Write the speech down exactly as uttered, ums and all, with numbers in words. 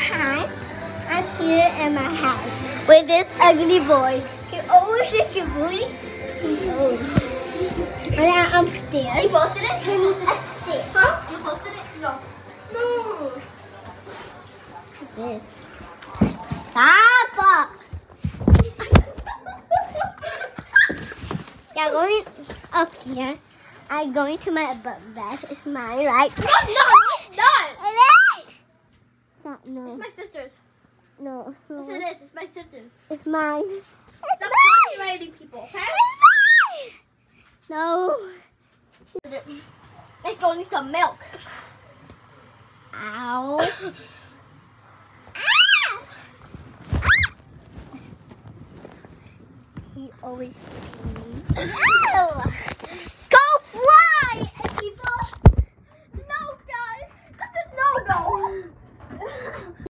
Hi, I'm here in my house with this ugly boy. He always shake your booty. He always. And now I'm upstairs. You posted it? He needs upstairs. Huh? You posted it? No. No. What's this? Stop! Yeah, going up here. I'm going to my bed. It's mine, right? No, no, not. Not, no. It's my sister's. No. no. Yes, it is. It's my sister's. It's mine. Stop copywriting people, okay? No. It's going to some milk. Ow. He always me.